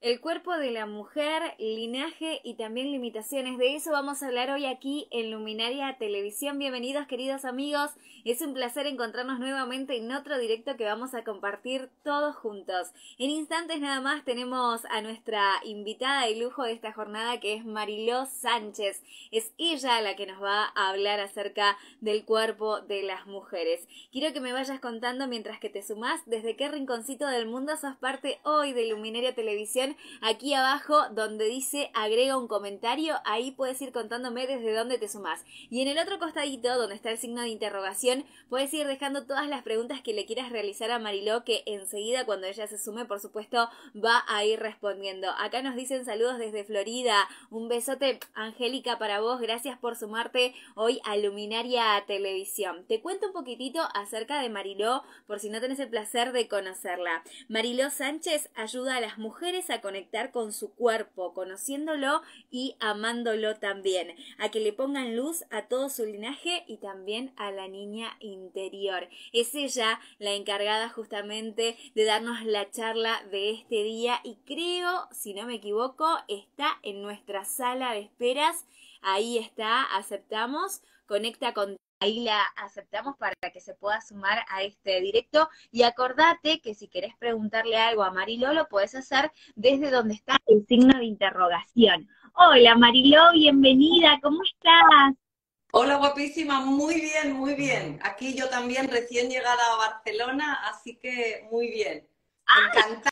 El cuerpo de la mujer, linaje y también limitaciones. De eso vamos a hablar hoy aquí en Luminaria Televisión. Bienvenidos, queridos amigos. Es un placer encontrarnos nuevamente en otro directo que vamos a compartir todos juntos. En instantes nada más tenemos a nuestra invitada de lujo de esta jornada, que es Mariló Sánchez. Es ella la que nos va a hablar acerca del cuerpo de las mujeres. Quiero que me vayas contando mientras que te sumás desde qué rinconcito del mundo sos parte hoy de Luminaria Televisión. Aquí abajo donde dice agrega un comentario, ahí puedes ir contándome desde dónde te sumás. Y en el otro costadito, donde está el signo de interrogación, puedes ir dejando todas las preguntas que le quieras realizar a Mariló, que enseguida cuando ella se sume, por supuesto, va a ir respondiendo. Acá nos dicen saludos desde Florida, un besote, Angélica, para vos, gracias por sumarte hoy a Luminaria Televisión. Te cuento un poquitito acerca de Mariló, por si no tenés el placer de conocerla. Mariló Sánchez ayuda a las mujeres a conectar con su cuerpo, conociéndolo y amándolo también, a que le pongan luz a todo su linaje y también a la niña interior. Es ella la encargada justamente de darnos la charla de este día y creo, si no me equivoco, está en nuestra sala de esperas. Ahí está, aceptamos, conecta con... Ahí la aceptamos para que se pueda sumar a este directo. Y acordate que si querés preguntarle algo a Mariló, lo podés hacer desde donde está el signo de interrogación. Hola Mariló, bienvenida, ¿cómo estás? Hola, guapísima, muy bien, muy bien. Aquí yo también recién llegada a Barcelona, así que muy bien. Encantada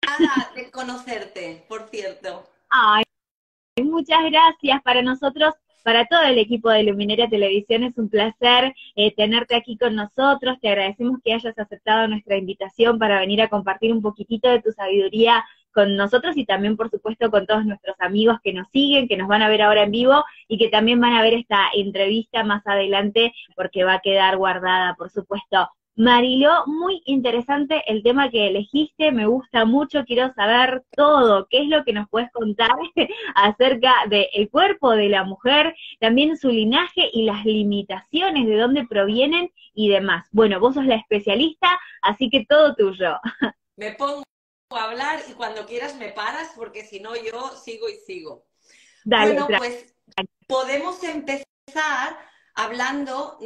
de conocerte, por cierto. Ay, muchas gracias. Para nosotros, para todo el equipo de Luminaria Televisión, es un placer tenerte aquí con nosotros. Te agradecemos que hayas aceptado nuestra invitación para venir a compartir un poquitito de tu sabiduría con nosotros y también, por supuesto, con todos nuestros amigos que nos siguen, que nos van a ver ahora en vivo y que también van a ver esta entrevista más adelante porque va a quedar guardada, por supuesto. Mariló, muy interesante el tema que elegiste, me gusta mucho, quiero saber todo, qué es lo que nos puedes contar acerca del cuerpo de la mujer, también su linaje y las limitaciones, de dónde provienen y demás. Bueno, vos sos la especialista, así que todo tuyo. Me pongo a hablar y cuando quieras me paras porque si no yo sigo y sigo. Dale, Bueno, pues podemos empezar hablando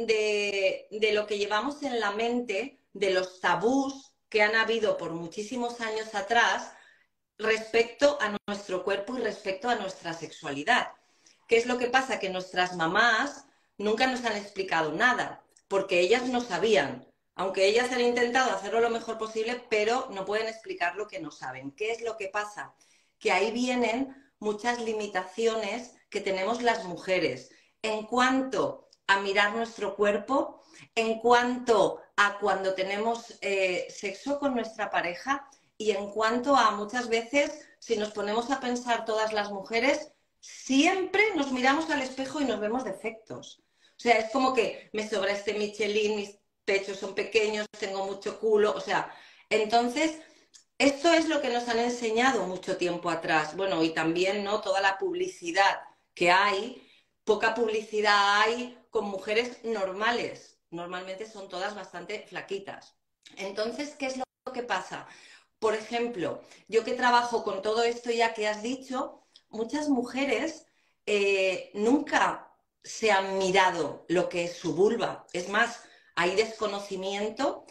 de lo que llevamos en la mente, de los tabús que han habido por muchísimos años atrás respecto a nuestro cuerpo y respecto a nuestra sexualidad. ¿Qué es lo que pasa? Que nuestras mamás nunca nos han explicado nada, porque ellas no sabían, aunque ellas han intentado hacerlo lo mejor posible, pero no pueden explicar lo que no saben. ¿Qué es lo que pasa? Que ahí vienen muchas limitaciones que tenemos las mujeres en cuanto a mirar nuestro cuerpo, en cuanto a cuando tenemos sexo con nuestra pareja, y en cuanto a muchas veces, si nos ponemos a pensar todas las mujeres, siempre nos miramos al espejo y nos vemos defectos. O sea, es como que me sobra este Michelin, mis pechos son pequeños, tengo mucho culo, o sea, entonces, esto es lo que nos han enseñado mucho tiempo atrás. Bueno, y también, ¿no? Toda la publicidad que hay, poca publicidad hay con mujeres normales. Normalmente son todas bastante flaquitas. Entonces, ¿qué es lo que pasa? Por ejemplo, yo que trabajo con todo esto ya que has dicho, muchas mujeres nunca se han mirado lo que es su vulva. Es más, hay desconocimiento.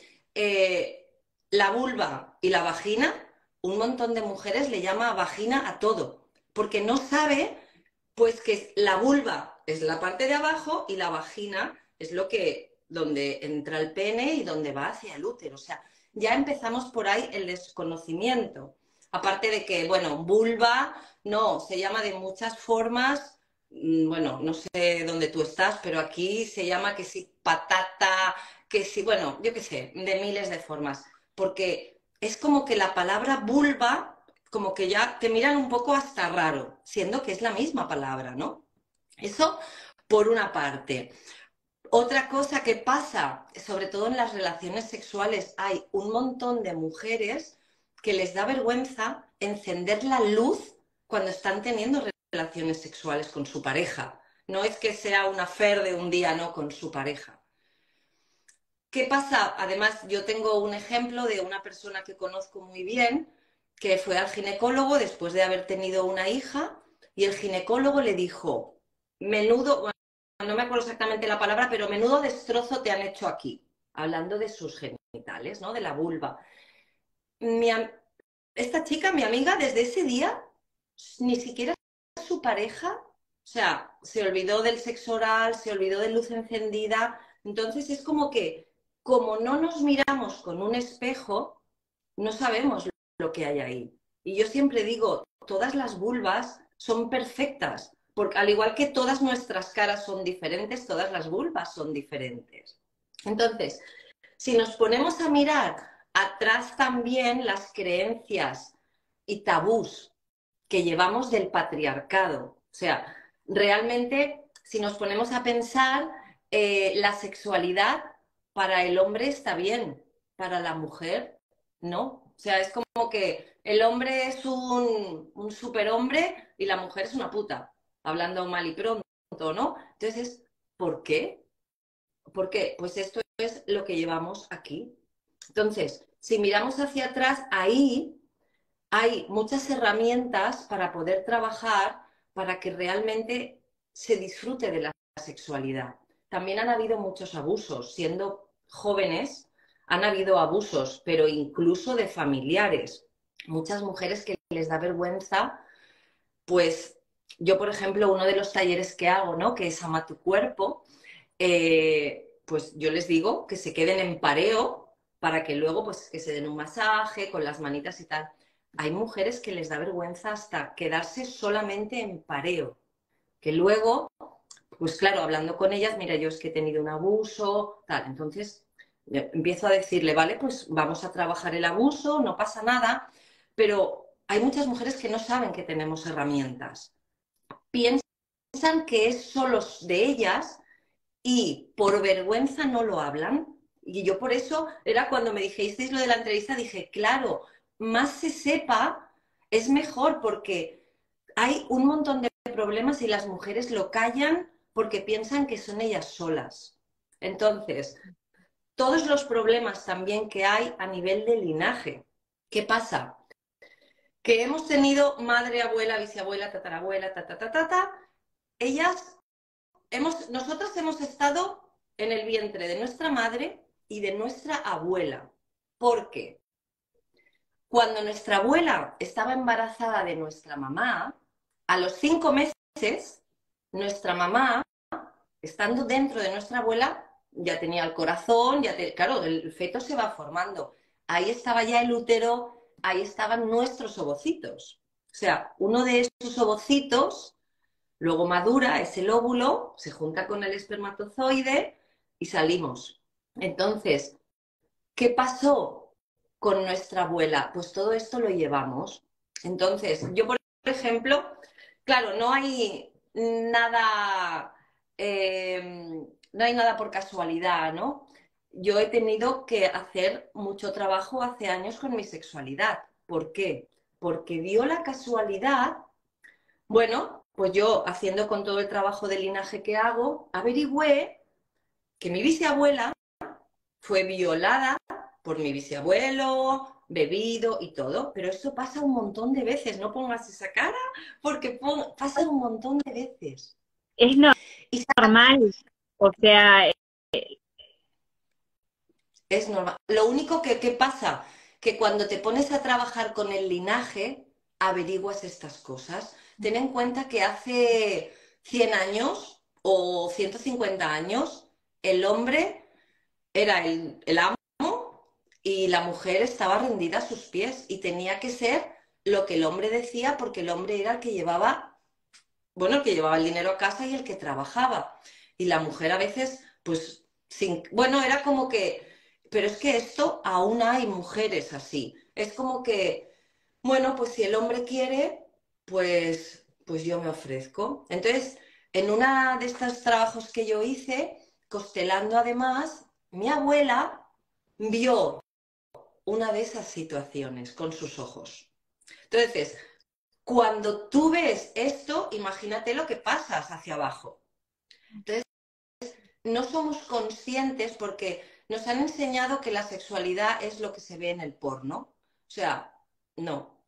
La vulva y la vagina, un montón de mujeres le llama vagina a todo, porque no sabe pues que la vulva es la parte de abajo y la vagina es lo que donde entra el pene y donde va hacia el útero. O sea, ya empezamos por ahí el desconocimiento. Aparte de que, bueno, vulva, no, se llama de muchas formas. Bueno, no sé dónde tú estás, pero aquí se llama que si patata, que si, bueno, yo qué sé, de miles de formas. Porque es como que la palabra vulva, como que ya te miran un poco hasta raro, siendo que es la misma palabra, ¿no? Eso por una parte. Otra cosa que pasa, sobre todo en las relaciones sexuales, hay un montón de mujeres que les da vergüenza encender la luz cuando están teniendo relaciones sexuales con su pareja. No es que sea una affair de un día, no, con su pareja. ¿Qué pasa? Además, yo tengo un ejemplo de una persona que conozco muy bien que fue al ginecólogo después de haber tenido una hija y el ginecólogo le dijo, menudo, bueno, no me acuerdo exactamente la palabra, pero menudo destrozo te han hecho aquí, hablando de sus genitales, ¿no? De la vulva. Mi, esta chica, mi amiga, desde ese día, ni siquiera su pareja, o sea, se olvidó del sexo oral, se olvidó de luz encendida. Entonces es como que, como no nos miramos con un espejo, no sabemos lo que hay ahí. Y yo siempre digo, todas las vulvas son perfectas, porque al igual que todas nuestras caras son diferentes, todas las vulvas son diferentes. Entonces, si nos ponemos a mirar atrás también las creencias y tabús que llevamos del patriarcado, o sea, realmente si nos ponemos a pensar, la sexualidad para el hombre está bien, para la mujer no. O sea, es como que el hombre es un superhombre y la mujer es una puta, hablando mal y pronto, ¿no? Entonces, ¿por qué? Porque pues esto es lo que llevamos aquí. Entonces, si miramos hacia atrás, ahí hay muchas herramientas para poder trabajar para que realmente se disfrute de la sexualidad. También han habido muchos abusos. Siendo jóvenes, han habido abusos, pero incluso de familiares. Muchas mujeres que les da vergüenza, pues yo, por ejemplo, uno de los talleres que hago, ¿no? Que es Ama tu cuerpo, pues yo les digo que se queden en pareo para que luego pues que se den un masaje con las manitas y tal. Hay mujeres que les da vergüenza hasta quedarse solamente en pareo, que luego, pues claro, hablando con ellas, mira, yo es que he tenido un abuso, tal, entonces empiezo a decirle, vale, pues vamos a trabajar el abuso, no pasa nada, pero hay muchas mujeres que no saben que tenemos herramientas. Piensan que es solo de ellas y por vergüenza no lo hablan. Y yo por eso era cuando me dijisteis lo de la entrevista, dije, claro, más se sepa, es mejor porque hay un montón de problemas y las mujeres lo callan porque piensan que son ellas solas. Entonces, todos los problemas también que hay a nivel de linaje. ¿Qué pasa? Que hemos tenido madre, abuela, bisabuela, tatarabuela, ellas nosotros hemos estado en el vientre de nuestra madre y de nuestra abuela. ¿Por qué? Cuando nuestra abuela estaba embarazada de nuestra mamá, a los 5 meses, nuestra mamá, estando dentro de nuestra abuela, ya tenía el corazón, claro, el feto se va formando. Ahí estaba ya el útero, ahí estaban nuestros ovocitos. O sea, uno de esos ovocitos luego madura, es el óvulo, se junta con el espermatozoide y salimos. Entonces, ¿qué pasó con nuestra abuela? Pues todo esto lo llevamos. Entonces, yo, por ejemplo, claro, no hay nada por casualidad, ¿no? Yo he tenido que hacer mucho trabajo hace años con mi sexualidad. ¿Por qué? Porque dio la casualidad, bueno, pues yo, haciendo con todo el trabajo de linaje que hago, averigüé que mi bisabuela fue violada por mi bisabuelo, bebido y todo, pero esto pasa un montón de veces, no pongas esa cara, porque pasa un montón de veces. Es Y normal, o sea, es normal. Lo único que pasa, que cuando te pones a trabajar con el linaje, averiguas estas cosas. Ten en cuenta que hace 100 años o 150 años, el hombre era el amo y la mujer estaba rendida a sus pies y tenía que ser lo que el hombre decía porque el hombre era el que llevaba, bueno, el que llevaba el dinero a casa y el que trabajaba. Y la mujer a veces, pues, bueno, era como que, pero es que esto aún hay mujeres así. Es como que, bueno, pues si el hombre quiere, pues yo me ofrezco. Entonces, en una de estos trabajos que yo hice, costelando además, mi abuela vio una de esas situaciones con sus ojos. Entonces, cuando tú ves esto, imagínate lo que pasas hacia abajo. Entonces, no somos conscientes porque nos han enseñado que la sexualidad es lo que se ve en el porno. O sea, no.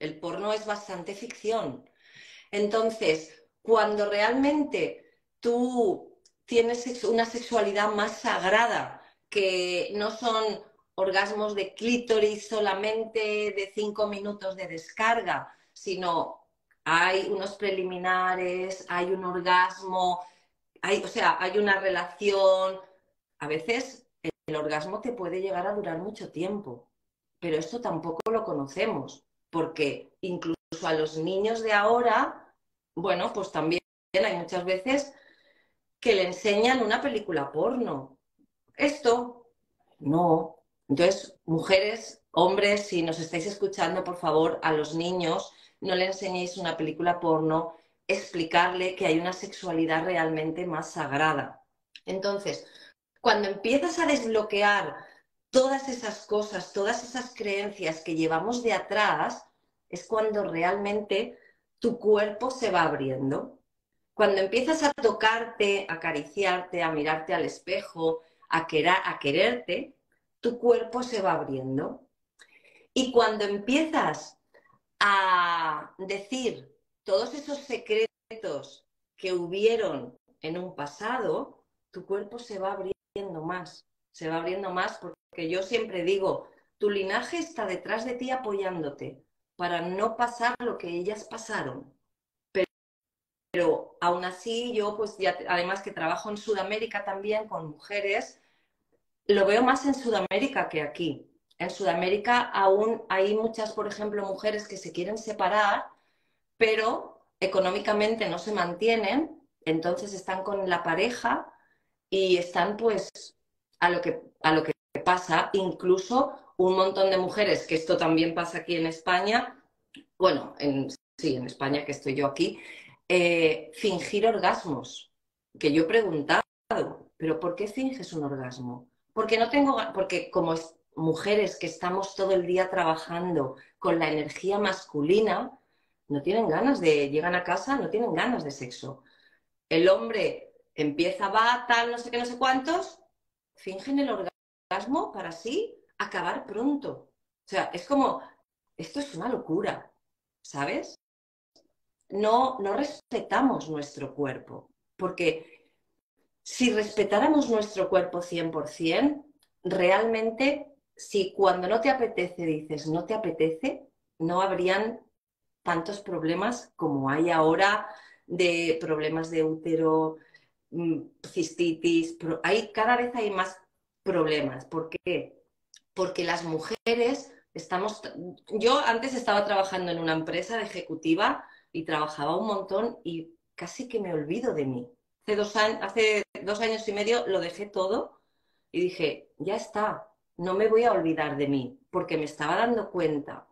El porno es bastante ficción. Entonces, cuando realmente tú tienes una sexualidad más sagrada, que no son orgasmos de clítoris solamente de 5 minutos de descarga, sino hay unos preliminares, hay un orgasmo, o sea, hay una relación. A veces el orgasmo te puede llegar a durar mucho tiempo, pero esto tampoco lo conocemos, porque incluso a los niños de ahora, bueno, pues también hay muchas veces que le enseñan una película porno. Esto, no. Entonces, mujeres, hombres, si nos estáis escuchando, por favor, a los niños no le enseñéis una película porno, explicarle que hay una sexualidad realmente más sagrada. Entonces, cuando empiezas a desbloquear todas esas cosas, todas esas creencias que llevamos de atrás, es cuando realmente tu cuerpo se va abriendo. Cuando empiezas a tocarte, a acariciarte, a mirarte al espejo, a quererte, tu cuerpo se va abriendo. Y cuando empiezas a decir todos esos secretos que hubieron en un pasado, tu cuerpo se va abriendo más, se va abriendo más porque yo siempre digo, tu linaje está detrás de ti apoyándote para no pasar lo que ellas pasaron. Pero aún así yo, pues ya, además que trabajo en Sudamérica también con mujeres, lo veo más en Sudamérica que aquí. En Sudamérica aún hay muchas, por ejemplo, mujeres que se quieren separar, pero económicamente no se mantienen, entonces están con la pareja y están pues a lo que pasa, incluso un montón de mujeres, que esto también pasa aquí en España, bueno, sí, en España que estoy yo aquí, fingir orgasmos, que yo he preguntado, ¿pero por qué finges un orgasmo? Porque no tengo, porque como mujeres que estamos todo el día trabajando con la energía masculina, no tienen ganas llegan a casa, no tienen ganas de sexo. El hombre empieza, va, tal, no sé qué, no sé cuántos, fingen el orgasmo para así acabar pronto. O sea, es como, esto es una locura, ¿sabes? No respetamos nuestro cuerpo, porque si respetáramos nuestro cuerpo 100%, realmente, si cuando no te apetece dices no te apetece, no habrían tantos problemas como hay ahora de problemas de útero, cistitis, cada vez hay más problemas. ¿Por qué? Porque las mujeres yo antes estaba trabajando en una empresa de ejecutiva y trabajaba un montón y casi que me olvido de mí. Hace 2 años y medio lo dejé todo y dije, ya está, no me voy a olvidar de mí, porque me estaba dando cuenta.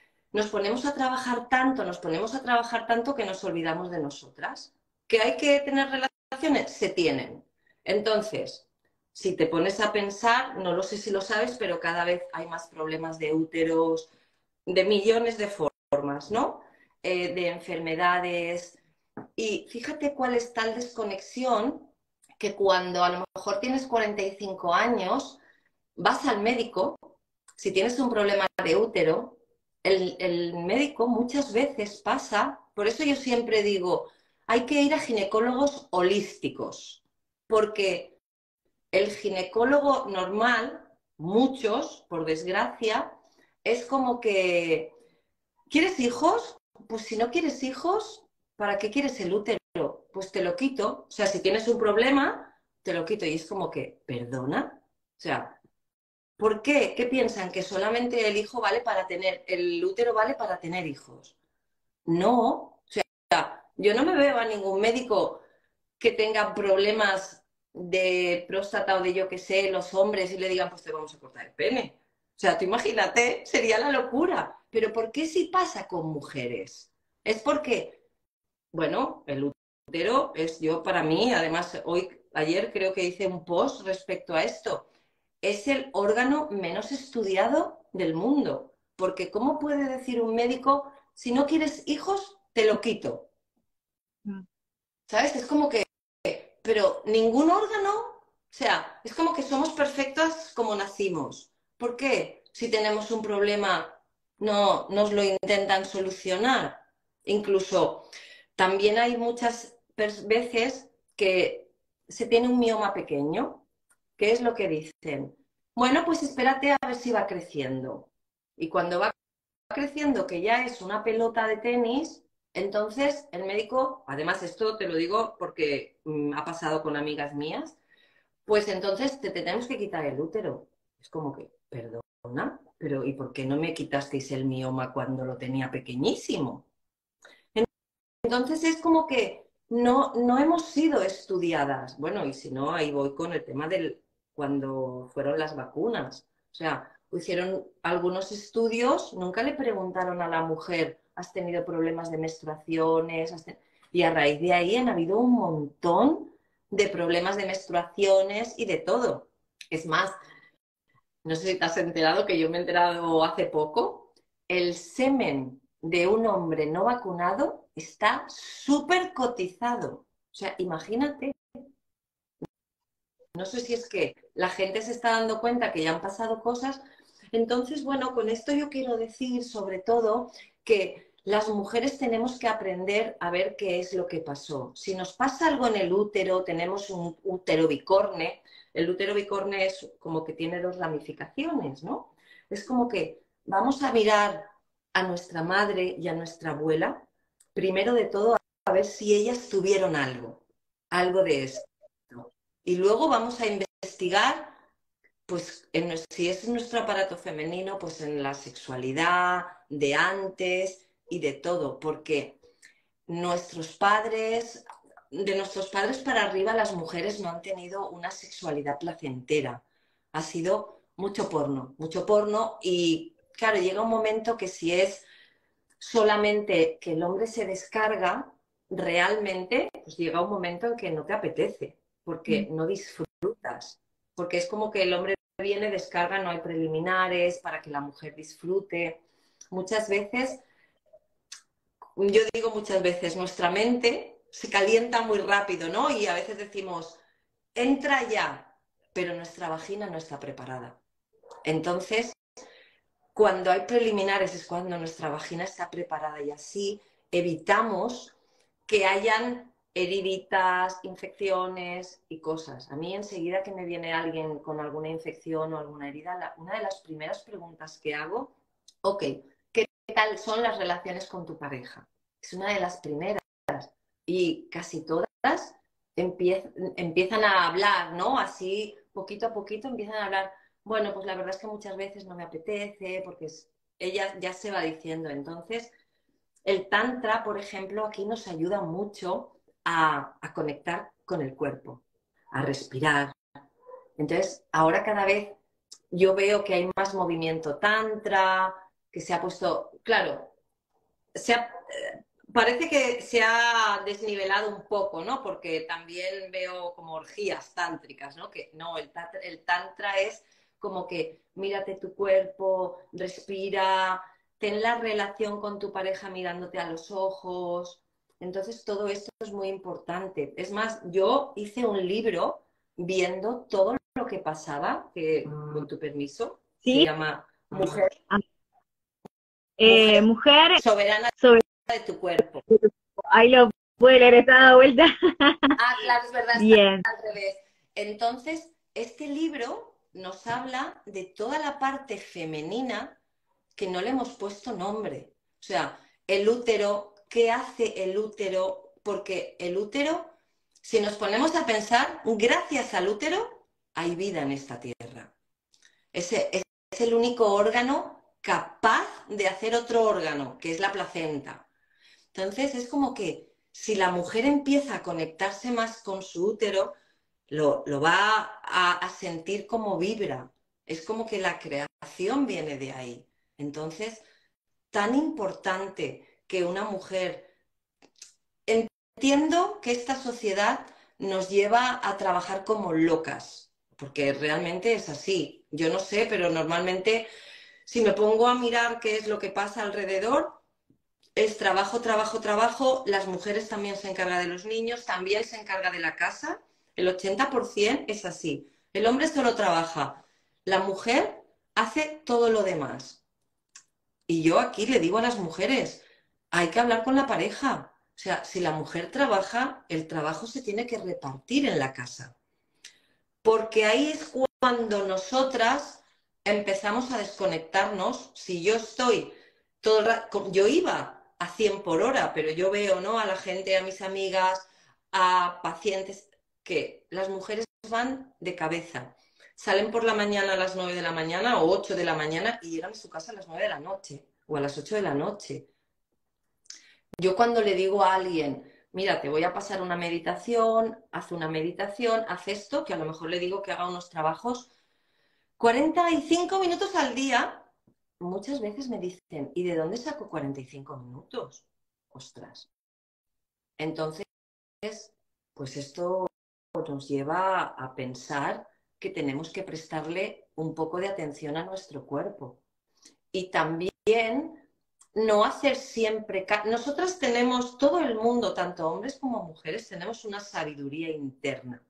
Nos ponemos a trabajar tanto que nos olvidamos de nosotras. ¿Que hay que tener relaciones? Se tienen. Entonces, si te pones a pensar, no lo sé si lo sabes, pero cada vez hay más problemas de úteros, de millones de formas, ¿no? De enfermedades. Y fíjate cuál es tal desconexión que cuando a lo mejor tienes 45 años, vas al médico, si tienes un problema de útero, el médico muchas veces pasa, por eso yo siempre digo, hay que ir a ginecólogos holísticos, porque el ginecólogo normal, muchos, por desgracia, es como que, ¿quieres hijos? Pues si no quieres hijos, ¿para qué quieres el útero? Pues te lo quito. O sea, si tienes un problema, te lo quito. Y es como que, ¿perdona? O sea, ¿por qué? ¿Qué piensan? ¿Que solamente el hijo vale para el útero vale para tener hijos? No. O sea, yo no me veo a ningún médico que tenga problemas de próstata o de yo que sé, los hombres y le digan, pues te vamos a cortar el pene. O sea, tú imagínate, sería la locura. Pero ¿por qué si pasa con mujeres? Es porque, bueno, el útero es yo para mí, además ayer creo que hice un post respecto a esto, es el órgano menos estudiado del mundo. Porque ¿cómo puede decir un médico, si no quieres hijos, te lo quito? ¿Sabes? Es como que, pero ningún órgano, o sea, es como que somos perfectas como nacimos. ¿Por qué? Si tenemos un problema, no nos lo intentan solucionar. Incluso también hay muchas veces que se tiene un mioma pequeño. ¿Qué es lo que dicen? Bueno, pues espérate a ver si va creciendo. Y cuando va creciendo, que ya es una pelota de tenis, entonces el médico, además esto te lo digo porque ha pasado con amigas mías, pues entonces te tenemos que quitar el útero. Es como que, perdona, pero ¿y por qué no me quitasteis el mioma cuando lo tenía pequeñísimo? Entonces es como que no hemos sido estudiadas. Bueno, y si no, ahí voy con el tema del cuando fueron las vacunas. O sea, hicieron algunos estudios, nunca le preguntaron a la mujer, ¿has tenido problemas de menstruaciones? Y a raíz de ahí han habido un montón de problemas de menstruaciones y de todo. Es más, no sé si te has enterado, que yo me he enterado hace poco, el semen de un hombre no vacunado está súper cotizado. O sea, imagínate, no sé si es que la gente se está dando cuenta que ya han pasado cosas. Entonces, bueno, con esto yo quiero decir sobre todo que las mujeres tenemos que aprender a ver qué es lo que pasó. Si nos pasa algo en el útero, tenemos un útero bicorne. El útero bicorne es como que tiene dos ramificaciones, ¿no? Es como que vamos a mirar a nuestra madre y a nuestra abuela, primero de todo, a ver si ellas tuvieron algo de esto. Y luego vamos a investigar, pues, si es nuestro aparato femenino, pues en la sexualidad de antes y de todo, porque nuestros padres, de nuestros padres para arriba, las mujeres no han tenido una sexualidad placentera. Ha sido mucho porno y, claro, llega un momento que si es solamente que el hombre se descarga, realmente, pues llega un momento en que no te apetece, porque no disfrutas, porque es como que el hombre viene, descarga, no hay preliminares para que la mujer disfrute. Muchas veces, yo digo muchas veces, nuestra mente se calienta muy rápido, ¿no? Y a veces decimos, entra ya, pero nuestra vagina no está preparada. Entonces, cuando hay preliminares es cuando nuestra vagina está preparada y así evitamos que hayan heriditas, infecciones y cosas. A mí enseguida que me viene alguien con alguna infección o alguna herida, una de las primeras preguntas que hago, ok, ¿qué tal son las relaciones con tu pareja? Es una de las primeras y casi todas empiezan a hablar, ¿no? Así, poquito a poquito empiezan a hablar. Bueno, pues la verdad es que muchas veces no me apetece porque ella ya se va diciendo. Entonces, el tantra, por ejemplo, aquí nos ayuda mucho a conectar con el cuerpo, a respirar. Entonces, ahora cada vez yo veo que hay más movimiento tantra, que se ha puesto, claro, se ha, parece que se ha desnivelado un poco, ¿no? Porque también veo como orgías tántricas, ¿no? Que no, el tantra es como que mírate tu cuerpo, respira, ten la relación con tu pareja mirándote a los ojos. Entonces, todo esto es muy importante. Es más, yo hice un libro viendo todo lo que pasaba, que con tu permiso, se Sí, llama Mujer, eh, Mujer mujer, soberana sobre de tu cuerpo. ahí lo puede leer, está dado vuelta. Ah, claro, es verdad, está Bien. al revés. Entonces, este libro nos habla de toda la parte femenina que no le hemos puesto nombre. O sea, el útero, ¿qué hace el útero? Porque el útero, si nos ponemos a pensar, gracias al útero hay vida en esta tierra. Es el único órgano capaz de hacer otro órgano, que es la placenta. Entonces es como que si la mujer empieza a conectarse más con su útero, lo va a sentir como vibra. Es como que la creación viene de ahí. Entonces, tan importante que una mujer... Entiendo que esta sociedad nos lleva a trabajar como locas, porque realmente es así. Yo no sé, pero normalmente si me pongo a mirar qué es lo que pasa alrededor, es trabajo, trabajo, trabajo. Las mujeres también se encargan de los niños, también se encarga de la casa. El 80% es así. El hombre solo trabaja. La mujer hace todo lo demás. Y yo aquí le digo a las mujeres, hay que hablar con la pareja. O sea, si la mujer trabaja, el trabajo se tiene que repartir en la casa. Porque ahí es cuando nosotras empezamos a desconectarnos. Si yo estoy todo el rato, yo iba a 100 por hora, pero yo veo, ¿no?, a la gente, a mis amigas, a pacientes, que las mujeres van de cabeza. Salen por la mañana a las 9 de la mañana o 8 de la mañana y llegan a su casa a las 9 de la noche o a las 8 de la noche. Yo cuando le digo a alguien, mira, te voy a pasar una meditación, haz esto, que a lo mejor le digo que haga unos trabajos 45 minutos al día, muchas veces me dicen, ¿y de dónde saco 45 minutos? Ostras. Entonces, pues esto nos lleva a pensar que tenemos que prestarle un poco de atención a nuestro cuerpo. Y también no hacer siempre... Nosotras tenemos, todo el mundo, tanto hombres como mujeres, tenemos una sabiduría interna.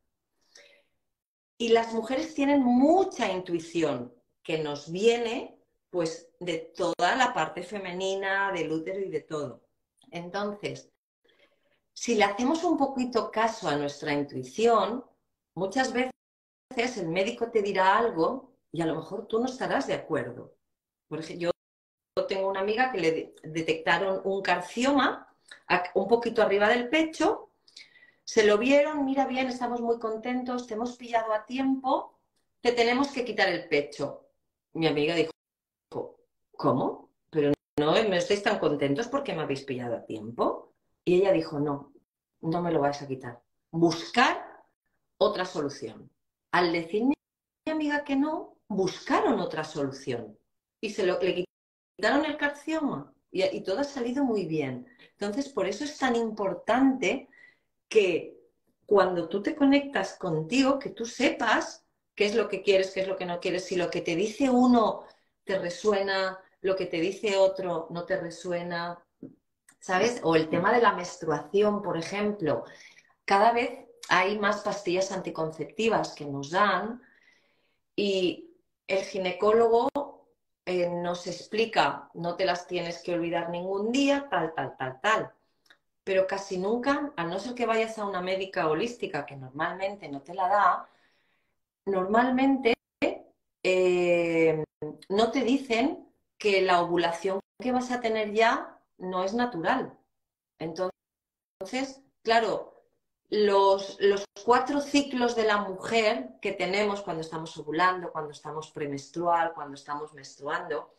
Y las mujeres tienen mucha intuición que nos viene pues de toda la parte femenina, del útero y de todo. Entonces, si le hacemos un poquito caso a nuestra intuición, muchas veces el médico te dirá algo y a lo mejor tú no estarás de acuerdo. Por ejemplo, yo tengo una amiga que le detectaron un carcioma un poquito arriba del pecho, se lo vieron, mira bien, estamos muy contentos, te hemos pillado a tiempo, te tenemos que quitar el pecho. Mi amiga dijo, ¿cómo? Pero no me estáis tan contentos porque me habéis pillado a tiempo. Y ella dijo, no, no me lo vais a quitar. Buscar otra solución. Al decir mi amiga que no, buscaron otra solución. Y le quitaron el carcioma. Y todo ha salido muy bien. Entonces, por eso es tan importante que cuando tú te conectas contigo, que tú sepas qué es lo que quieres, qué es lo que no quieres, si lo que te dice uno te resuena, lo que te dice otro no te resuena, ¿sabes? O el tema de la menstruación, por ejemplo. Cada vez hay más pastillas anticonceptivas que nos dan y el ginecólogo nos explica, no te las tienes que olvidar ningún día, tal, tal, tal, tal. Pero casi nunca, a no ser que vayas a una médica holística que normalmente no te la da, normalmente eh, no te dicen que la ovulación que vas a tener ya no es natural. Entonces, claro, los 4 ciclos de la mujer que tenemos cuando estamos ovulando, cuando estamos premenstrual, cuando estamos menstruando,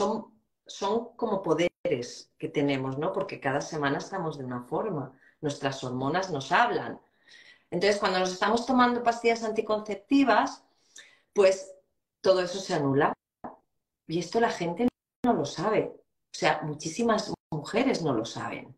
son como poderes que tenemos, ¿no? Porque cada semana estamos de una forma, nuestras hormonas nos hablan. Entonces, cuando nos estamos tomando pastillas anticonceptivas, pues todo eso se anula. Y esto la gente no lo sabe. O sea, muchísimas mujeres no lo saben.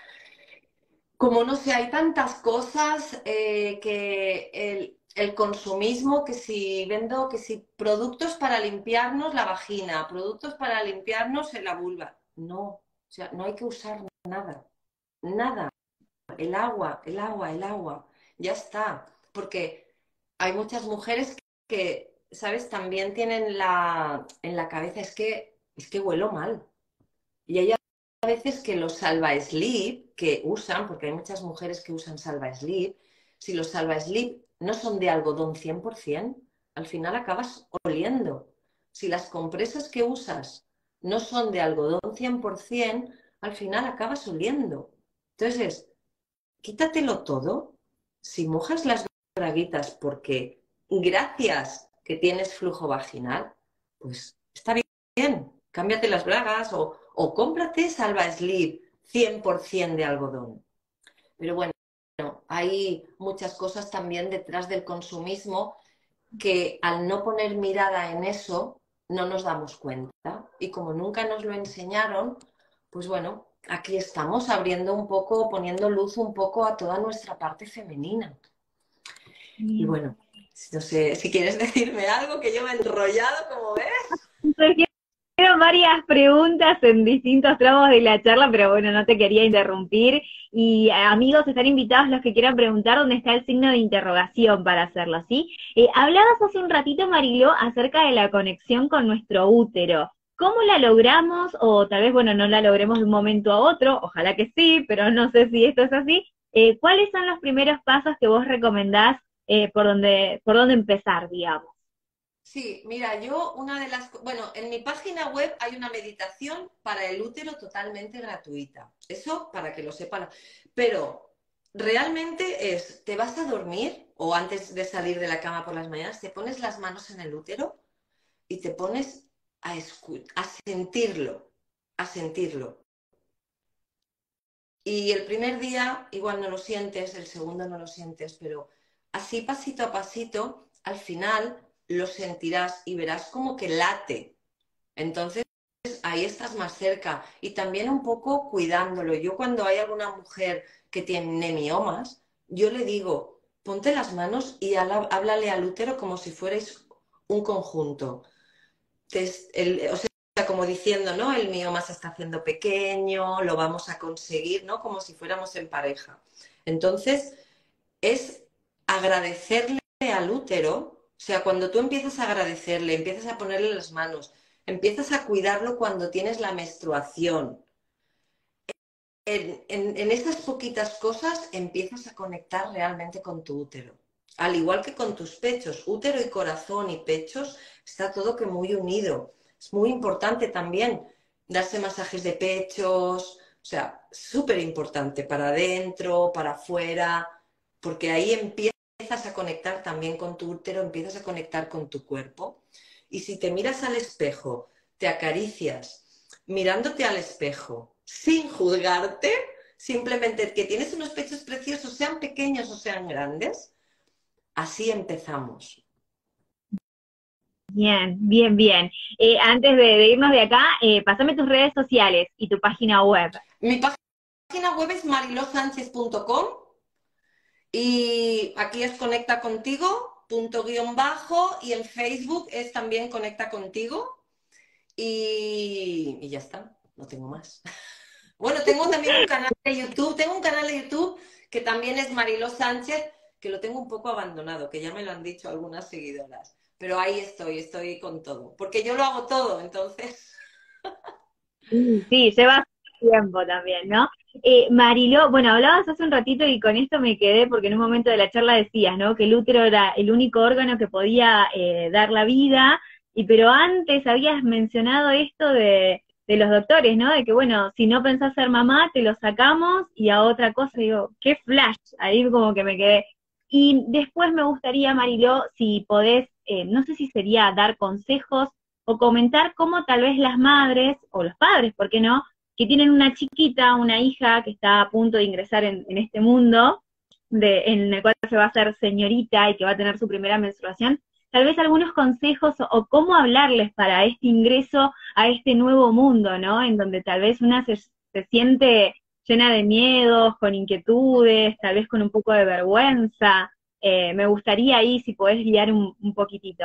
Como no sé, hay tantas cosas que el consumismo, que si vendo, que si productos para limpiarnos la vagina, productos para limpiarnos la vulva. No, o sea, no hay que usar nada, nada. El agua, el agua, el agua. Ya está. Porque hay muchas mujeres que, ¿sabes? También tienen en la cabeza, es que huelo mal. Y hay a veces que los salva slip que usan, porque hay muchas mujeres que usan salva slip, si los salva slip no son de algodón 100%, al final acabas oliendo. Si las compresas que usas no son de algodón 100%, al final acabas oliendo. Entonces, quítatelo todo. Si mojas las braguitas porque gracias que tienes flujo vaginal, pues está bien, cámbiate las bragas o cómprate Salva Slip 100% de algodón. Pero bueno, hay muchas cosas también detrás del consumismo que al no poner mirada en eso no nos damos cuenta. Y como nunca nos lo enseñaron, pues bueno, aquí estamos abriendo un poco, poniendo luz un poco a toda nuestra parte femenina. Y Bien. bueno, no sé si quieres decirme algo, que yo me he enrollado, como ves. Surgieron varias preguntas en distintos tramos de la charla, pero bueno, no te quería interrumpir. Y amigos, están invitados los que quieran preguntar dónde está el signo de interrogación para hacerlo, ¿sí? Hablabas hace un ratito, Mariló, acerca de la conexión con nuestro útero. ¿cómo la logramos? O tal vez, bueno, no la logremos de un momento a otro, ojalá que sí, pero no sé si esto es así. ¿Cuáles son los primeros pasos que vos recomendás por dónde empezar, digamos? Sí, mira, yo bueno, en mi página web hay una meditación para el útero totalmente gratuita. Eso para que lo sepan. Pero realmente te vas a dormir o antes de salir de la cama por las mañanas, te pones las manos en el útero y te pones a sentirlo, a sentirlo. Y el primer día igual no lo sientes, el segundo no lo sientes, pero así pasito a pasito, al final lo sentirás y verás como que late. Entonces ahí estás más cerca y también un poco cuidándolo. Yo cuando hay alguna mujer que tiene miomas, yo le digo, ponte las manos y háblale al útero como si fuerais un conjunto. O sea, como diciendo, ¿no? El mioma se está haciendo pequeño, lo vamos a conseguir, ¿no? Como si fuéramos en pareja. Entonces, es agradecerle al útero, o sea, cuando tú empiezas a agradecerle, empiezas a ponerle las manos, empiezas a cuidarlo cuando tienes la menstruación. En esas poquitas cosas empiezas a conectar realmente con tu útero. Al igual que con tus pechos, útero y corazón y pechos, está todo que muy unido. Es muy importante también darse masajes de pechos, o sea, súper importante para adentro, para afuera, porque ahí empiezas a conectar también con tu útero, empiezas a conectar con tu cuerpo. Y si te miras al espejo, te acaricias, mirándote al espejo, sin juzgarte, simplemente que tienes unos pechos preciosos, sean pequeños o sean grandes, así empezamos. Bien, bien, bien. Antes de irnos de acá, pasame tus redes sociales y tu página web. Mi página web es marilosánchez.com y aquí es Conecta Contigo, punto guión bajo, y en Facebook es también Conecta Contigo y ya está, no tengo más. Bueno, tengo también un canal de YouTube, tengo un canal de YouTube que también es Mariló Sánchez, que lo tengo un poco abandonado, que ya me lo han dicho algunas seguidoras. Pero ahí estoy con todo, porque yo lo hago todo, entonces. Sí, lleva tiempo también, ¿no? Mariló, bueno, hablabas hace un ratito y con esto me quedé porque en un momento de la charla decías, ¿no? Que el útero era el único órgano que podía dar la vida, y pero antes habías mencionado esto de los doctores, ¿no? De que, bueno, si no pensás ser mamá, te lo sacamos y a otra cosa, digo, qué flash, ahí como que me quedé. Y después me gustaría, Mariló, si podés, no sé si sería dar consejos o comentar cómo tal vez las madres o los padres, ¿por qué no?, que tienen una chiquita, una hija que está a punto de ingresar en este mundo, en el cual se va a hacer señorita y que va a tener su primera menstruación, tal vez algunos consejos o cómo hablarles para este ingreso a este nuevo mundo, ¿no? En donde tal vez una se siente llena de miedos, con inquietudes, tal vez con un poco de vergüenza. Me gustaría ahí si podés guiar un poquitito.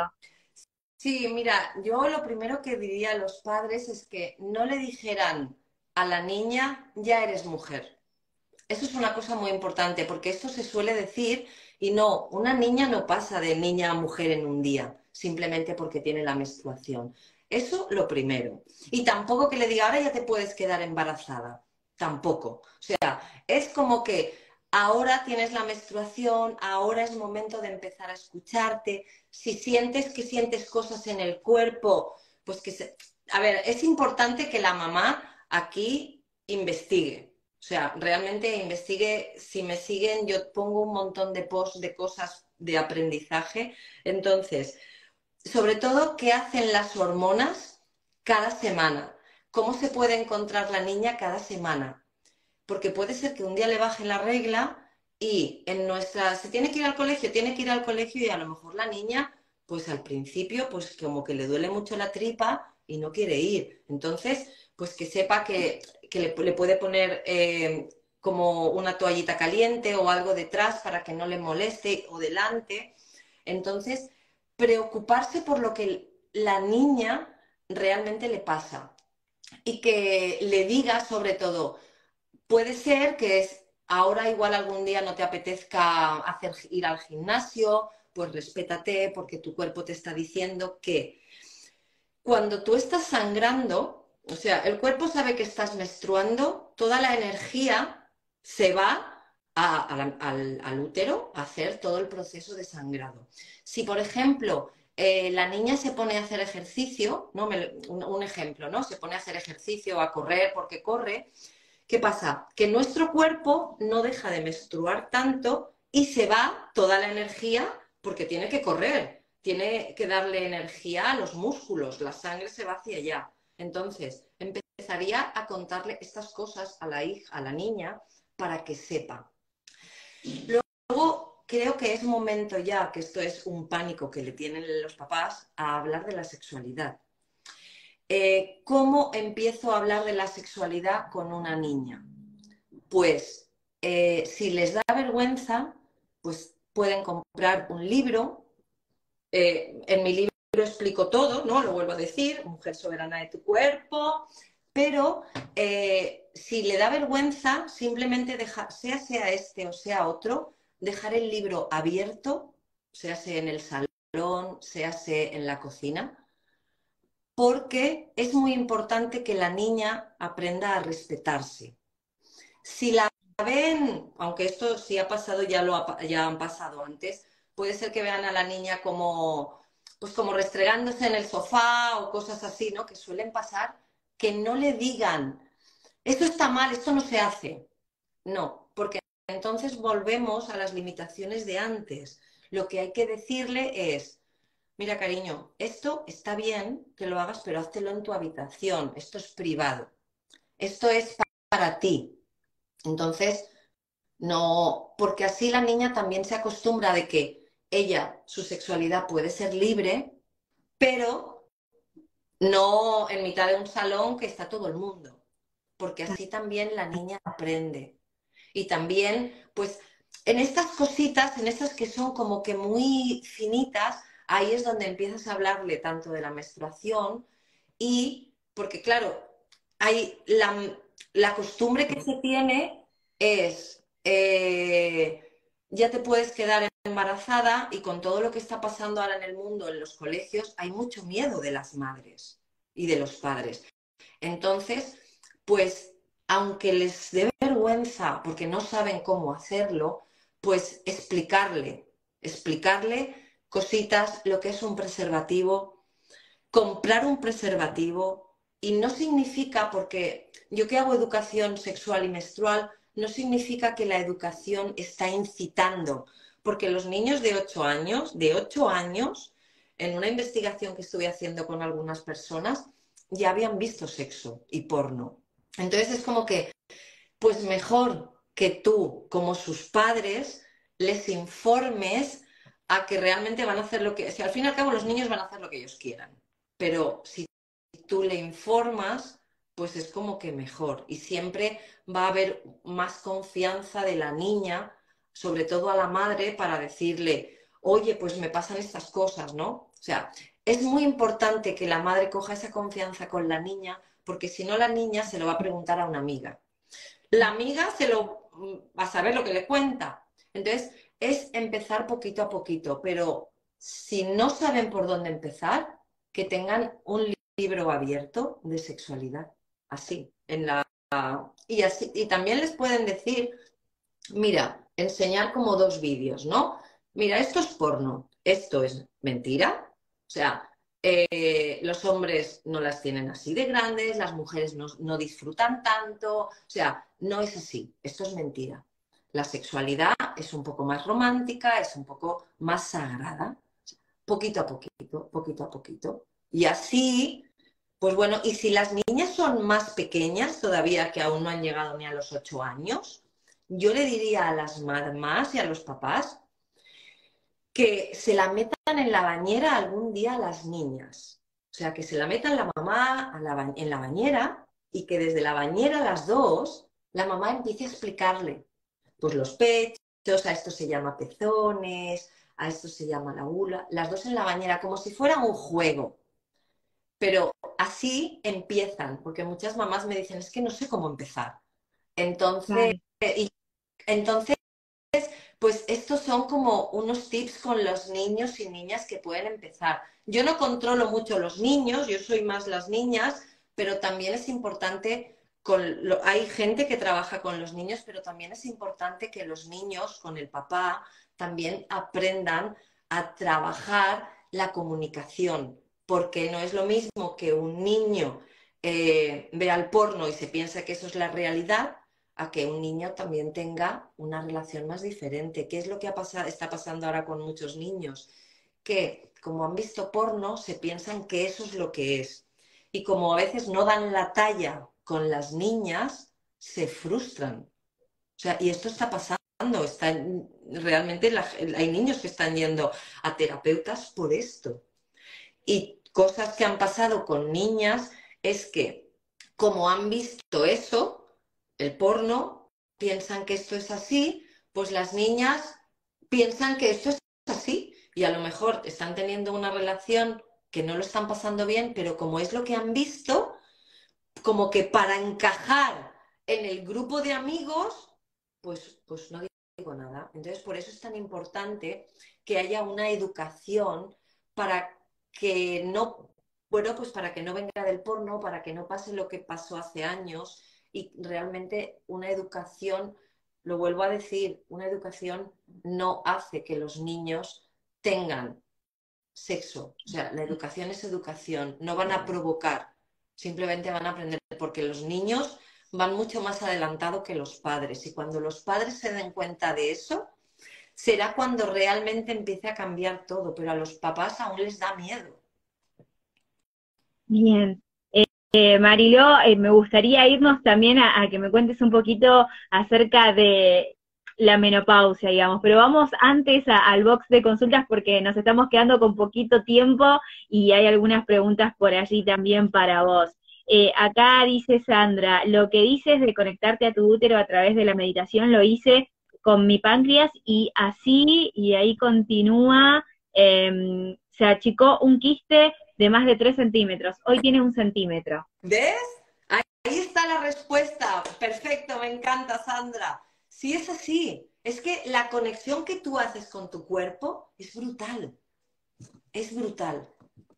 Sí, mira, yo lo primero que diría a los padres es que no le dijeran a la niña, ya eres mujer. Eso es una cosa muy importante, porque esto se suele decir y no, una niña no pasa de niña a mujer en un día, simplemente porque tiene la menstruación. Eso lo primero. Y tampoco que le diga, ahora ya te puedes quedar embarazada. Tampoco. O sea, es como que ahora tienes la menstruación, ahora es momento de empezar a escucharte. Si sientes que sientes cosas en el cuerpo, pues que se... A ver, es importante que la mamá aquí investigue. O sea, realmente investigue, si me siguen, yo pongo un montón de posts de cosas de aprendizaje. Entonces, sobre todo, ¿qué hacen las hormonas cada semana? ¿Cómo se puede encontrar la niña cada semana? Porque puede ser que un día le baje la regla y se tiene que ir al colegio, tiene que ir al colegio y a lo mejor la niña, pues al principio, pues como que le duele mucho la tripa y no quiere ir. Entonces, pues que sepa que le puede poner como una toallita caliente o algo detrás para que no le moleste o delante. Entonces, preocuparse por lo que la niña realmente le pasa y que le diga sobre todo, puede ser que ahora igual algún día no te apetezca ir al gimnasio, pues respétate porque tu cuerpo te está diciendo que cuando tú estás sangrando, o sea, el cuerpo sabe que estás menstruando, toda la energía se va al útero a hacer todo el proceso de sangrado. Si, por ejemplo, la niña se pone a hacer ejercicio, ¿no? Un ejemplo, ¿no? Se pone a hacer ejercicio, a correr porque corre. ¿Qué pasa? Que nuestro cuerpo no deja de menstruar tanto y se va toda la energía porque tiene que correr, tiene que darle energía a los músculos, la sangre se va hacia allá. Entonces, empezaría a contarle estas cosas a la hija, a la niña, para que sepa. Luego, creo que es momento ya, que esto es un pánico que le tienen los papás, a hablar de la sexualidad. ¿Cómo empiezo a hablar de la sexualidad con una niña? Pues si les da vergüenza, pues pueden comprar un libro. En mi libro explico todo, ¿no? Lo vuelvo a decir, Mujer soberana de tu cuerpo, pero si le da vergüenza, simplemente dejar, sea este o sea otro, dejar el libro abierto, sea en el salón, sea en la cocina, porque es muy importante que la niña aprenda a respetarse. Si la ven, aunque esto sí ha pasado, ya han pasado antes, puede ser que vean a la niña como, pues como restregándose en el sofá o cosas así, ¿no? Que suelen pasar, que no le digan, esto está mal, esto no se hace. No, porque entonces volvemos a las limitaciones de antes. Lo que hay que decirle es, mira, cariño, esto está bien que lo hagas, pero háztelo en tu habitación, esto es privado, esto es para ti. Entonces, no, porque así la niña también se acostumbra de que ella, su sexualidad puede ser libre, pero no en mitad de un salón que está todo el mundo, porque así también la niña aprende. Y también, pues, en estas cositas, en estas que son como que muy finitas, ahí es donde empiezas a hablarle tanto de la menstruación y, porque claro, hay la costumbre que se tiene es, ya te puedes quedar embarazada y con todo lo que está pasando ahora en el mundo, en los colegios, hay mucho miedo de las madres y de los padres. Entonces, pues, aunque les dé vergüenza porque no saben cómo hacerlo, pues explicarle cositas, lo que es un preservativo, comprar un preservativo, y no significa, porque yo que hago educación sexual y menstrual, no significa que la educación está incitando, porque los niños de 8 años, en una investigación que estuve haciendo con algunas personas, ya habían visto sexo y porno. Entonces es como que, pues mejor que tú, como sus padres, les informes a que realmente van a hacer lo que... Si al fin y al cabo los niños van a hacer lo que ellos quieran, pero si tú le informas, pues es como que mejor. Y siempre va a haber más confianza de la niña, sobre todo a la madre, para decirle, oye, pues me pasan estas cosas, ¿no? O sea, es muy importante que la madre coja esa confianza con la niña, porque si no la niña se lo va a preguntar a una amiga. La amiga se lo va a saber lo que le cuenta. Entonces, es empezar poquito a poquito, pero si no saben por dónde empezar, que tengan un libro abierto de sexualidad, así, y así, y también les pueden decir, mira, enseñar como 2 vídeos, ¿no? Mira, esto es porno, esto es mentira, o sea, los hombres no las tienen así de grandes, las mujeres no disfrutan tanto, o sea, no es así, esto es mentira. La sexualidad es un poco más romántica, es un poco más sagrada, poquito a poquito, poquito a poquito. Y así, pues bueno, y si las niñas son más pequeñas todavía, que aún no han llegado ni a los 8 años, yo le diría a las mamás y a los papás que se la metan en la bañera algún día a las niñas. O sea, que se la metan la mamá en la bañera y que desde la bañera las dos, la mamá empiece a explicarle, pues los pechos, a esto se llama pezones, a esto se llama la gula, las dos en la bañera, como si fuera un juego. Pero así empiezan, porque muchas mamás me dicen, es que no sé cómo empezar. Entonces, Claro. y entonces Pues estos son como unos tips con los niños y niñas que pueden empezar. Yo no controlo mucho los niños, yo soy más las niñas, pero también es importante, hay gente que trabaja con los niños, pero también es importante que los niños con el papá también aprendan a trabajar la comunicación, porque no es lo mismo que un niño vea el porno y se piensa que eso es la realidad, a que un niño también tenga una relación más diferente. ¿Qué es lo que está pasando ahora con muchos niños? Que como han visto porno, se piensan que eso es lo que es. Y como a veces no dan la talla con las niñas, se frustran. O sea, y esto está pasando. Realmente hay niños que están yendo a terapeutas por esto. Y cosas que han pasado con niñas es que, como han visto eso, el porno, piensan que esto es así, pues las niñas piensan que esto es así y a lo mejor están teniendo una relación que no lo están pasando bien, pero como es lo que han visto, como que para encajar en el grupo de amigos, pues no digo nada. Entonces, por eso es tan importante que haya una educación para que no, bueno, pues para que no venga del porno, para que no pase lo que pasó hace años y realmente una educación, lo vuelvo a decir, una educación no hace que los niños tengan sexo. O sea, la educación es educación, no van a provocar, simplemente van a aprender, porque los niños van mucho más adelantado que los padres y cuando los padres se den cuenta de eso, será cuando realmente empiece a cambiar todo, pero a los papás aún les da miedo. Bien. Mariló, me gustaría irnos también a que me cuentes un poquito acerca de la menopausia, digamos, pero vamos antes al box de consultas porque nos estamos quedando con poquito tiempo y hay algunas preguntas por allí también para vos. Acá dice Sandra, lo que dices de conectarte a tu útero a través de la meditación lo hice con mi páncreas y así, y ahí continúa, se achicó un quiste de más de 3 centímetros. Hoy tiene 1 centímetro. ¿Ves? Ahí está la respuesta. Perfecto, me encanta, Sandra. Sí, es así. Es que la conexión que tú haces con tu cuerpo es brutal. Es brutal.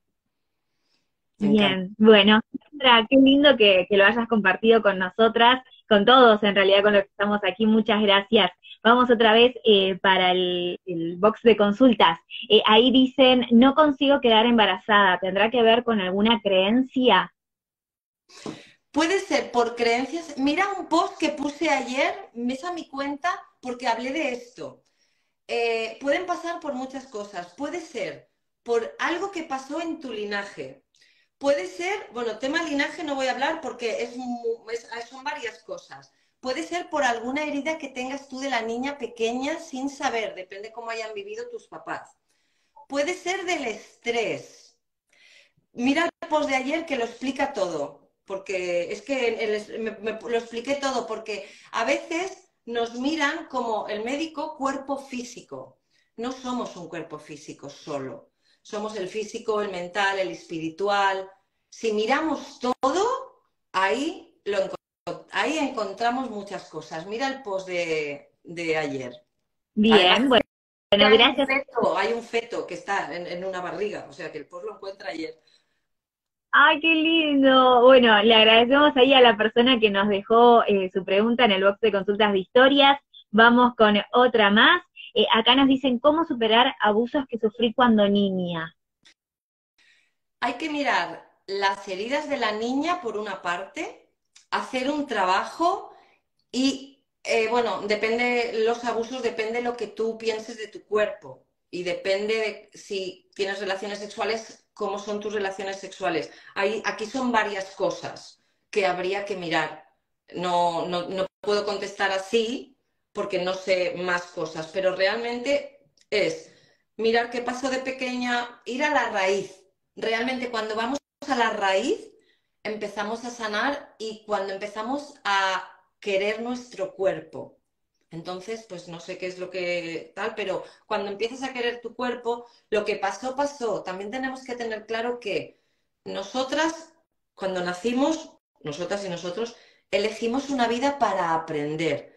Me encanta. Bien, bueno, Sandra, qué lindo que lo hayas compartido con nosotras, con todos en realidad, con los que estamos aquí. Muchas gracias. Vamos otra vez para el box de consultas. Ahí dicen, no consigo quedar embarazada. ¿Tendrá que ver con alguna creencia? Puede ser por creencias. Mira un post que puse ayer, me a mi cuenta porque hablé de esto. Pueden pasar por muchas cosas. Puede ser por algo que pasó en tu linaje. Puede ser, bueno, tema linaje no voy a hablar porque son varias cosas. Puede ser por alguna herida que tengas tú de la niña pequeña sin saber, depende cómo hayan vivido tus papás. Puede ser del estrés. Mira el post de ayer que lo explica todo, porque es que lo expliqué todo, porque a veces nos miran como el médico cuerpo físico. No somos un cuerpo físico solo, somos el físico, el mental, el espiritual. Si miramos todo, ahí encontramos muchas cosas. Mira el post de ayer. Además, Bien, bueno, gracias. hay un feto que está en una barriga, o sea que el post lo encuentra ayer. Ay, qué lindo. Bueno, le agradecemos ahí a la persona que nos dejó su pregunta en el box de consultas de historias. Vamos con otra más. Acá nos dicen cómo superar abusos que sufrí cuando niña. Hay que mirar las heridas de la niña por una parte, hacer un trabajo y, bueno, depende, los abusos depende de lo que tú pienses de tu cuerpo y depende de si tienes relaciones sexuales, cómo son tus relaciones sexuales. Aquí son varias cosas que habría que mirar. No puedo contestar así porque no sé más cosas, pero realmente es mirar qué pasó de pequeña, ir a la raíz. Realmente cuando vamos a la raíz empezamos a sanar y cuando empezamos a querer nuestro cuerpo. Entonces, pues no sé qué es lo que tal, pero cuando empiezas a querer tu cuerpo, lo que pasó, pasó. También tenemos que tener claro que nosotras, cuando nacimos, nosotras y nosotros, elegimos una vida para aprender.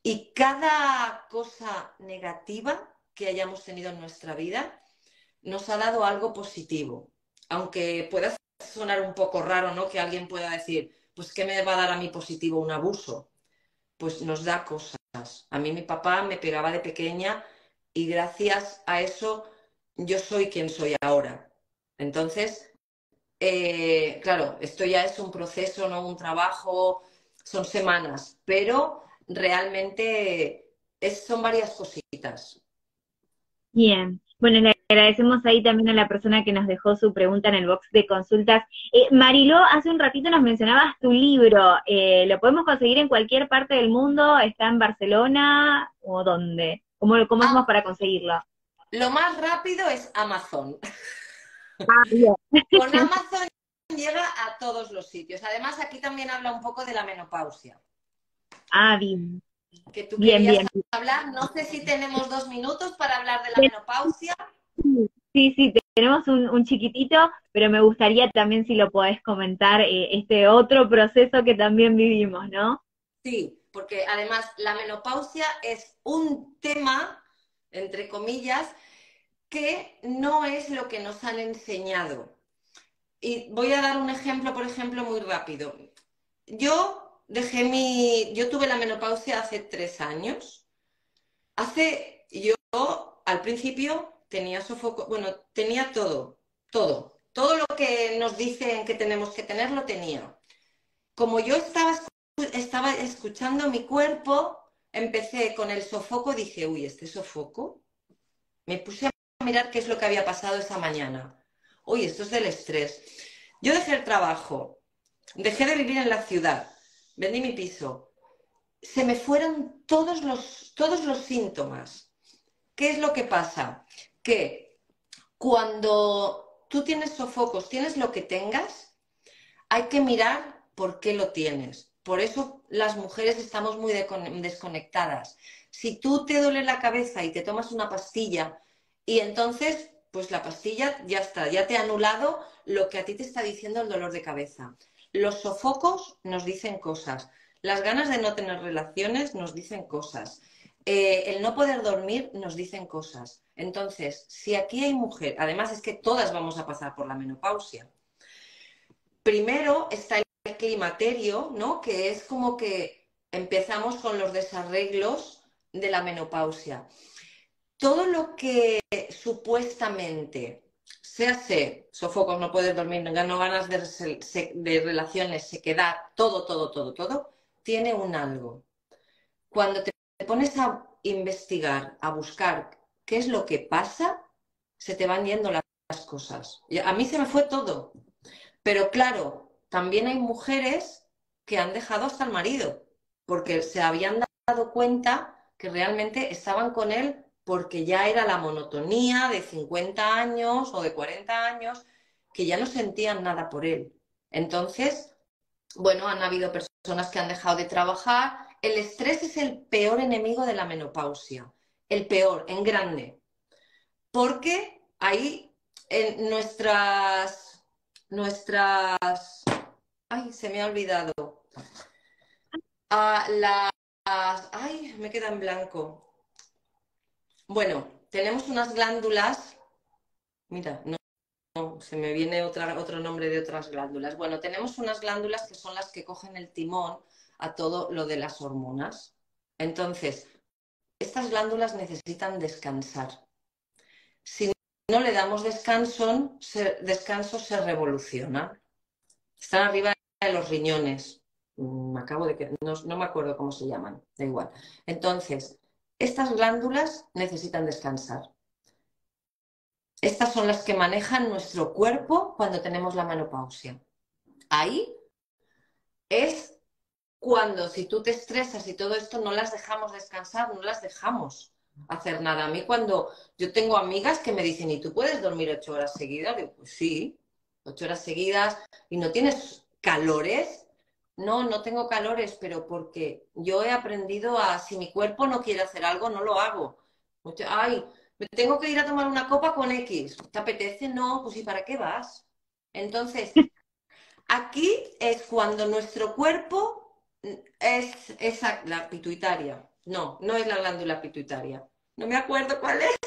Y cada cosa negativa que hayamos tenido en nuestra vida nos ha dado algo positivo. Aunque pueda sonar un poco raro, ¿no? Que alguien pueda decir, pues, ¿qué me va a dar a mí positivo un abuso? Pues nos da cosas. A mí mi papá me pegaba de pequeña y gracias a eso yo soy quien soy ahora. Entonces, claro, esto ya es un proceso, no un trabajo, son semanas, pero realmente son varias cositas. Bien. Bueno, le agradecemos ahí también a la persona que nos dejó su pregunta en el box de consultas. Mariló, hace un ratito nos mencionabas tu libro. ¿Lo podemos conseguir en cualquier parte del mundo? ¿Está en Barcelona o dónde? ¿Cómo hacemos Ah, para conseguirlo? lo más rápido es Amazon. Ah, bien. Con Amazon llega a todos los sitios. Además, aquí también habla un poco de la menopausia, Ah, bien. que tú Bien, querías bien. hablar. No sé si tenemos 2 minutos para hablar de la menopausia. Sí, sí, tenemos un chiquitito, pero me gustaría también si lo podés comentar, este otro proceso que también vivimos, ¿no? Sí, porque además la menopausia es un tema, entre comillas, que no es lo que nos han enseñado. Y voy a dar un ejemplo, por ejemplo, muy rápido. Yo tuve la menopausia hace 3 años. Yo al principio tenía sofoco, bueno, tenía todo lo que nos dicen que tenemos que tener lo tenía. Como yo estaba escuchando mi cuerpo, empecé con el sofoco, dije, uy, este sofoco. Me puse a mirar qué es lo que había pasado esa mañana. Uy, esto es del estrés. Yo dejé el trabajo, dejé de vivir en la ciudad, vendí mi piso. Se me fueron todos los síntomas. ¿Qué es lo que pasa? Que cuando tú tienes sofocos, tienes lo que tengas, hay que mirar por qué lo tienes. Por eso las mujeres estamos muy desconectadas. Si tú te duele la cabeza y te tomas una pastilla y entonces, pues la pastilla ya está, ya te ha anulado lo que a ti te está diciendo el dolor de cabeza. Los sofocos nos dicen cosas. Las ganas de no tener relaciones nos dicen cosas. El no poder dormir nos dicen cosas. Entonces, si aquí hay mujer, además es que todas vamos a pasar por la menopausia. Primero está el climaterio, ¿no? Que es como que empezamos con los desarreglos de la menopausia. Todo lo que supuestamente se hace, sofocos, no puedes dormir, no ganas de relaciones, sequedad, todo, tiene un algo. Cuando te pones a investigar, a buscar qué es lo que pasa, se te van yendo las cosas. Y a mí se me fue todo. Pero claro, también hay mujeres que han dejado hasta el marido, porque se habían dado cuenta que realmente estaban con él porque ya era la monotonía de 50 años o de 40 años, que ya no sentían nada por él. Entonces, bueno, han habido personas que han dejado de trabajar. El estrés es el peor enemigo de la menopausia, el peor, en grande, porque ahí en nuestras, ay, se me ha olvidado, las, ay, me queda en blanco. Bueno, tenemos unas glándulas, mira, no, se me viene otro nombre de otras glándulas. Bueno, tenemos unas glándulas que son las que cogen el timón a todo lo de las hormonas. Entonces, estas glándulas necesitan descansar. Si no le damos descanso, se revoluciona. Están arriba de los riñones. No me acuerdo cómo se llaman, da igual. Entonces, estas glándulas necesitan descansar. Estas son las que manejan nuestro cuerpo cuando tenemos la menopausia. Ahí es cuando, si tú te estresas y todo esto, no las dejamos descansar, no las dejamos hacer nada. A mí cuando yo tengo amigas que me dicen, ¿y tú puedes dormir 8 horas seguidas? Digo, pues sí, 8 horas seguidas. ¿Y no tienes calores? No, no tengo calores, pero porque yo he aprendido si mi cuerpo no quiere hacer algo, no lo hago. Ay, me tengo que ir a tomar una copa con X. ¿Te apetece? No, pues ¿y para qué vas? Entonces, aquí es cuando nuestro cuerpo Es esa, la pituitaria. No, no es la glándula pituitaria. No me acuerdo cuál es.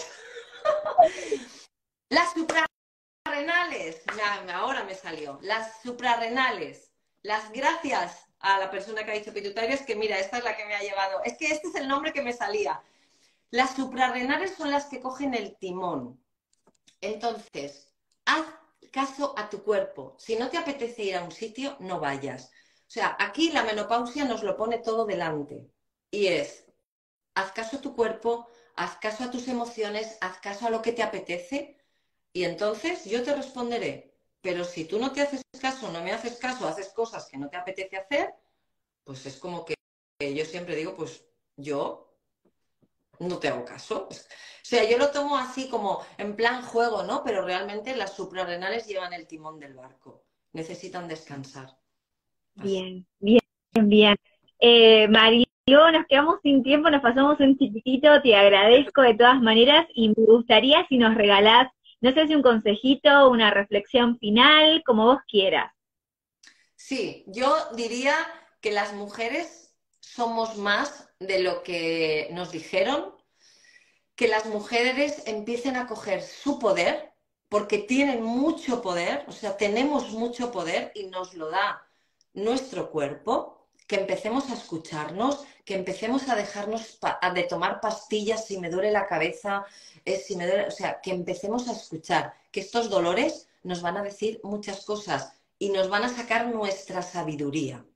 Las suprarrenales. Ahora me salió. Las suprarrenales. Las gracias a la persona que ha dicho pituitaria es que mira, esta es la que me ha llevado. Es que este es el nombre que me salía. Las suprarrenales son las que cogen el timón. Entonces, haz caso a tu cuerpo. Si no te apetece ir a un sitio, no vayas. O sea, aquí la menopausia nos lo pone todo delante. Y es, haz caso a tu cuerpo, haz caso a tus emociones, haz caso a lo que te apetece y entonces yo te responderé. Pero si tú no te haces caso, no me haces caso, haces cosas que no te apetece hacer, pues es como que yo siempre digo, pues yo no te hago caso. O sea, yo lo tomo así como en plan juego, ¿no? Pero realmente las suprarrenales llevan el timón del barco. Necesitan descansar. Así. Bien, bien, bien. Mariló, nos quedamos sin tiempo, nos pasamos un chiquitito, te agradezco de todas maneras y me gustaría si nos regalás, no sé si un consejito, una reflexión final, como vos quieras. Sí, yo diría que las mujeres somos más de lo que nos dijeron, que las mujeres empiecen a coger su poder, porque tienen mucho poder, o sea, tenemos mucho poder y nos lo da nuestro cuerpo, que empecemos a escucharnos, que empecemos a dejarnos de tomar pastillas si me duele la cabeza, si me duele, o sea, que empecemos a escuchar que estos dolores nos van a decir muchas cosas y nos van a sacar nuestra sabiduría.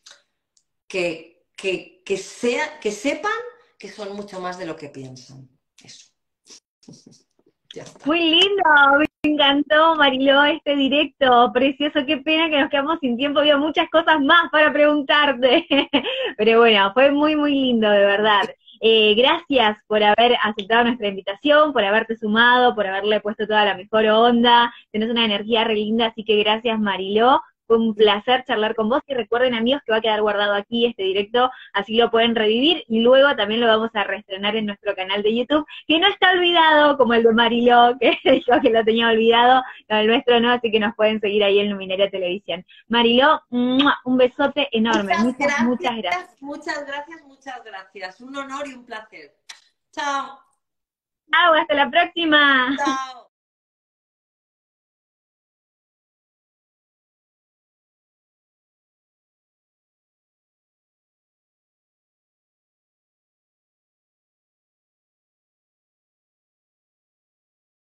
Que sepan que son mucho más de lo que piensan. Eso. Ya está. Muy lindo, me encantó Mariló este directo, precioso, qué pena que nos quedamos sin tiempo, había muchas cosas más para preguntarte, pero bueno, fue muy, muy lindo, de verdad. Gracias por haber aceptado nuestra invitación, por haberte sumado, por haberle puesto toda la mejor onda, tenés una energía re linda, así que gracias Mariló, fue un placer charlar con vos y recuerden amigos que va a quedar guardado aquí este directo, así lo pueden revivir y luego también lo vamos a reestrenar en nuestro canal de YouTube, que no está olvidado como el de Mariló, que dijo que lo tenía olvidado, no, el nuestro no, así que nos pueden seguir ahí en Luminaria Televisión. Mariló, un besote enorme, Muchas muchas, gracias, muchas gracias. muchas gracias, muchas gracias. Un honor y un placer. Chao. Chao, hasta la próxima. Chao.